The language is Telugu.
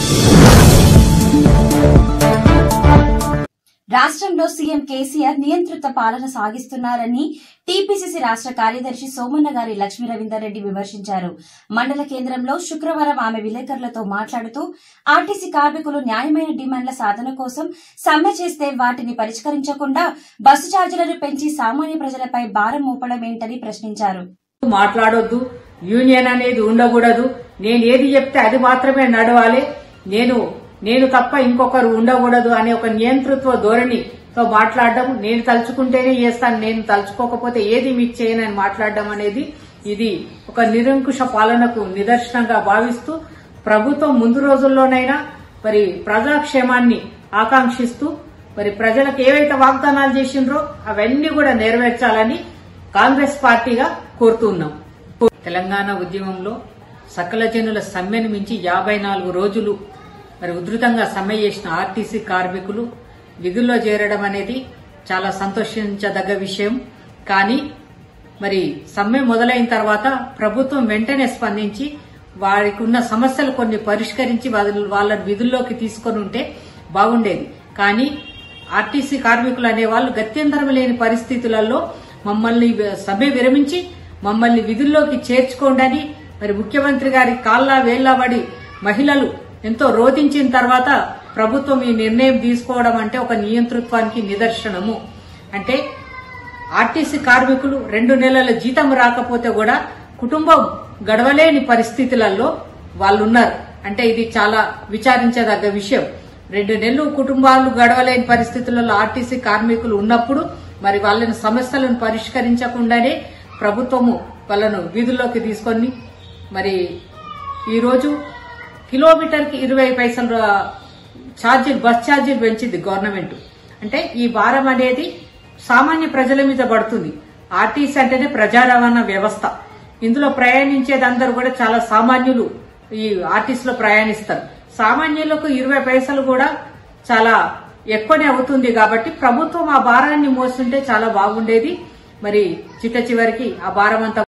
రాష్ట్రంలో సీఎం కేసీఆర్ నియంత్రిత పాలన సాగిస్తున్నారని టీపీసీసీ రాష్ట్ర కార్యదర్శి సోమన్న గారి లక్ష్మీ రవీందర్రెడ్డి విమర్శించారు. మండల కేంద్రంలో శుక్రవారం ఆమె విలేకరులతో మాట్లాడుతూ ఆర్టీసీ కార్మికులు న్యాయమైన డిమాండ్ల సాధన కోసం సమ్మె చేస్తే వాటిని పరిష్కరించకుండా బస్సు ఛార్జీలను పెంచి సామాన్య ప్రజలపై భారం మోపడమేంటని ప్రశ్నించారు. మాట్లాడొద్దు, యూనియన్ అనేది ఉండకూడదు, నేను ఏది చెప్తే అది మాత్రమే నడవాలి, నేను తప్ప ఇంకొకరు ఉండకూడదు అనే ఒక నియంతృత్వ ధోరణితో మాట్లాడడం, నేను తలుచుకుంటేనే చేస్తాను, నేను తలుచుకోకపోతే ఏది మీకు చేయనని మాట్లాడడం అనేది ఇది ఒక నిరంకుశ పాలనకు నిదర్శనంగా భావిస్తూ ప్రభుత్వం ముందు రోజుల్లోనైనా మరి ప్రజాక్షేమాన్ని ఆకాంక్షిస్తూ మరి ప్రజలకు ఏవైతే వాగ్దానాలు చేసిండ్రో అవన్నీ కూడా నెరవేర్చాలని కాంగ్రెస్ పార్టీగా కోరుతున్నాం. తెలంగాణ ఉద్యమంలో సకల జనుల సమ్మెను మించి 54 రోజులు మరి ఉధృతంగా సమ్మె చేసిన ఆర్టీసీ కార్మికులు విధుల్లో చేరడం అనేది చాలా సంతోషించదగ్గ విషయం. కానీ మరి సమ్మె మొదలైన తర్వాత ప్రభుత్వం వెంటనే స్పందించి వారికి ఉన్న సమస్యలు కొన్ని పరిష్కరించి వాళ్ళని విధుల్లోకి తీసుకొని ఉంటే బాగుండేది. కానీ ఆర్టీసీ కార్మికులు అనేవాళ్లు గత్యంతరం లేని పరిస్థితులలో మమ్మల్ని సమ్మె విరమించి మమ్మల్ని విధుల్లోకి చేర్చుకోండి మరి ముఖ్యమంత్రి గారి కాళ్లా వేళ్లబడి మహిళలు ఎంతో రోధించిన తర్వాత ప్రభుత్వం ఈ నిర్ణయం తీసుకోవడం అంటే ఒక నియంతృత్వానికి నిదర్శనము. అంటే ఆర్టీసీ కార్మికులు 2 నెలల జీతం రాకపోతే కూడా కుటుంబం గడవలేని పరిస్థితులలో వాళ్ళున్నారు. అంటే ఇది చాలా విచారించదగ్గ విషయం. 2 నెలలు కుటుంబాలు గడవలేని పరిస్థితులలో ఆర్టీసీ కార్మికులు ఉన్నప్పుడు మరి వాళ్ళని సమస్యలను పరిష్కరించకుండానే ప్రభుత్వము వాళ్ళను వీధుల్లోకి తీసుకొని మరి ఈరోజు కిలోమీటర్కి 20 పైసలు ఛార్జీలు, బస్ ఛార్జీలు పెంచింది గవర్నమెంట్. అంటే ఈ భారం అనేది సామాన్య ప్రజల మీద పడుతుంది. ఆర్టీసీ అంటేనే ప్రజా రవాణా వ్యవస్థ. ఇందులో ప్రయాణించేది అందరూ కూడా చాలా సామాన్యులు ఈ ఆర్టీసీలో ప్రయాణిస్తారు. సామాన్యులకు 20 పైసలు కూడా చాలా ఎక్కువనే అవుతుంది. కాబట్టి ప్రభుత్వం ఆ భారాన్ని మోస్తుంటే చాలా బాగుండేది. మరి చిట్ట చివరికి ఆ భారం అంతా